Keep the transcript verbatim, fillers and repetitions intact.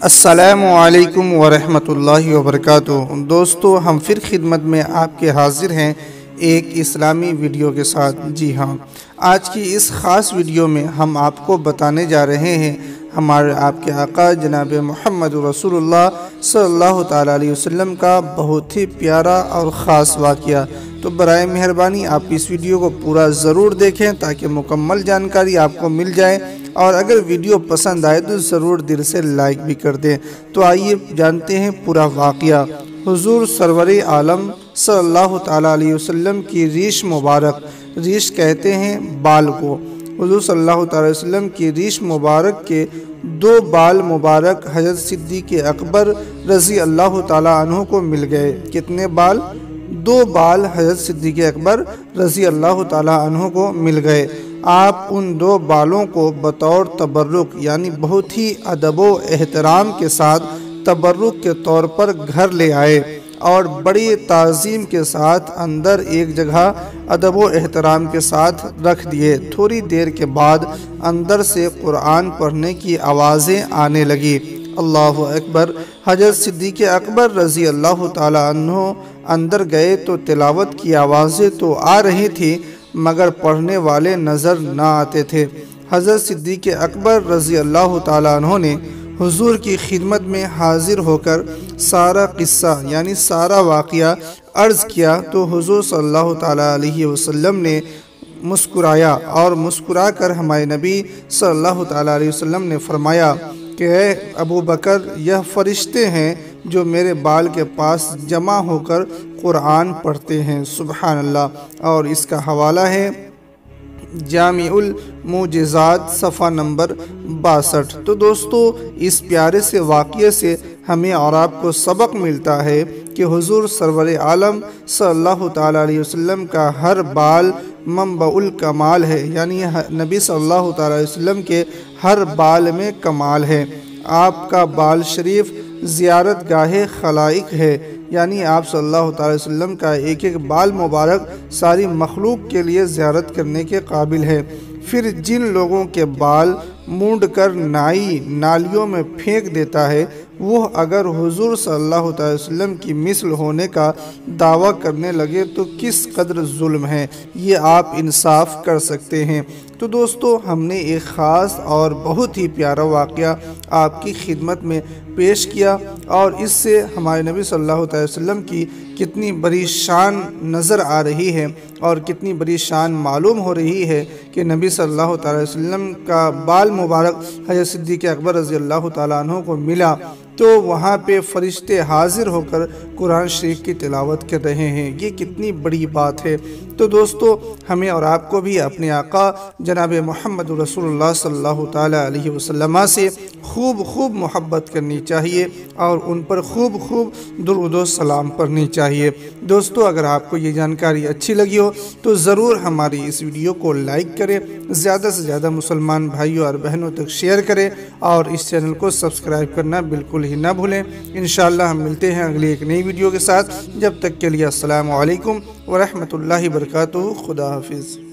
السلام علیکم ورحمۃ اللہ وبرکاتہ۔ دوستو، ہم پھر خدمت میں آپ کے حاضر ہیں ایک اسلامی ویڈیو کے ساتھ۔ جی ہاں، آج کی اس خاص ویڈیو میں ہم آپ کو بتانے جا رہے ہیں ہمارے آپ کے آقا جناب محمد رسول اللہ صلی اللہ تعالیٰ علیہ وسلم کا بہت ہی پیارا اور خاص واقعہ۔ تو برائے مہربانی آپ اس ویڈیو کو پورا ضرور دیکھیں تاکہ مکمل جانکاری آپ کو مل جائے، اور اگر ویڈیو پسند آئے تو ضرور دل سے لائک بھی کر دیں۔ تو آئیے جانتے ہیں پورا واقعہ۔ حضور سرور عالم صلی اللہ تعالیٰ علیہ وسلم کی ریش مبارک، ریش کہتے ہیں بال کو، حضور صلی اللہ تعالیٰ علیہ وسلم کی ریش مبارک کے دو بال مبارک حضرت صدیق اکبر رضی اللہ تعالیٰ عنہ کو مل گئے۔ کتنے بال؟ دو بال حضرت صدیق اکبر رضی اللہ تعالیٰ عنہ کو مل گئے۔ آپ ان دو بالوں کو بطور تبرک، یعنی بہت ہی ادب و احترام کے ساتھ تبرک کے طور پر گھر لے آئے، اور بڑی تعظیم کے ساتھ اندر ایک جگہ ادب و احترام کے ساتھ رکھ دیے۔ تھوڑی دیر کے بعد اندر سے قرآن پڑھنے کی آوازیں آنے لگی۔ اللہ اکبر! حضرت صدیق اکبر رضی اللہ تعالیٰ عنہ اندر گئے تو تلاوت کی آوازیں تو آ رہی تھی، مگر پڑھنے والے نظر نہ آتے تھے۔ حضرت صدیق اکبر رضی اللہ تعالیٰ عنہ نے حضور کی خدمت میں حاضر ہو کر سارا قصہ، یعنی سارا واقعہ عرض کیا، تو حضور صلی اللہ تعالیٰ علیہ وسلم نے مسکرایا، اور مسکرا کر ہمارے نبی صلی اللہ تعالیٰ علیہ وسلم نے فرمایا کہ اے ابو بکر، یہ فرشتے ہیں جو میرے بال کے پاس جمع ہو کر قرآن پڑھتے ہیں۔ سبحان اللہ۔ اور اس کا حوالہ ہے جامع المعجزات صفحہ نمبر باسٹھ۔ تو دوستو، اس پیارے سے واقعے سے ہمیں اور آپ کو سبق ملتا ہے کہ حضور سرور عالم صلی اللہ تعالیٰ علیہ وسلم کا ہر بال منبع الکمال ہے، یعنی نبی صلی اللہ تعالیٰ علیہ وسلم کے ہر بال میں کمال ہے۔ آپ کا بال شریف زیارت گاہ خلائق ہے، یعنی آپ صلی اللہ تعالیٰ علیہ وسلم کا ایک ایک بال مبارک ساری مخلوق کے لیے زیارت کرنے کے قابل ہے۔ پھر جن لوگوں کے بال مونڈ کر نائی نالیوں میں پھینک دیتا ہے، وہ اگر حضور صلی اللہ تعالیٰ وسلم کی مثل ہونے کا دعویٰ کرنے لگے تو کس قدر ظلم ہے، یہ آپ انصاف کر سکتے ہیں۔ تو دوستو، ہم نے ایک خاص اور بہت ہی پیارا واقعہ آپ کی خدمت میں پیش کیا، اور اس سے ہمارے نبی صلی اللہ تعالیٰ وسلم کی کتنی بڑی شان نظر آ رہی ہے، اور کتنی بڑی شان معلوم ہو رہی ہے کہ نبی صلی اللہ تعالیٰ وسلم کا بال مبارک حضرت صدیق اکبر رضی اللہ تعالیٰ عنہ کو ملا، تو وہاں پہ فرشتے حاضر ہو کر قرآن شریف کی تلاوت کر رہے ہیں۔ یہ کتنی بڑی بات ہے۔ تو دوستو، ہمیں اور آپ کو بھی اپنے آقا جناب محمد رسول اللہ صلی اللہ تعالیٰ علیہ وسلم سے خوب خوب محبت کرنی چاہیے، اور ان پر خوب خوب درود و سلام پڑھنی چاہیے۔ دوستو، اگر آپ کو یہ جانکاری اچھی لگی ہو تو ضرور ہماری اس ویڈیو کو لائک کریں، زیادہ سے زیادہ مسلمان بھائیوں اور بہنوں تک شیئر کریں، اور اس چینل کو سبسکرائب کرنا بالکل ہی نہ بھولیں۔ انشاءاللہ ہم ملتے ہیں اگلی ایک نئی ویڈیو کے ساتھ۔ جب تک کے لیے السلام علیکم ورحمۃ اللہ وبرکاتہ۔ خدا حافظ۔